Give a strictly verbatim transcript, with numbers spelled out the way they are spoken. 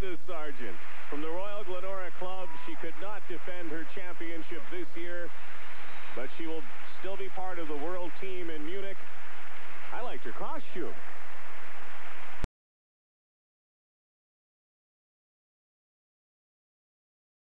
Lisa Sargent from the Royal Glenora Club. She could not defend her championship this year, but she will still be part of the world team in Munich. I liked her costume.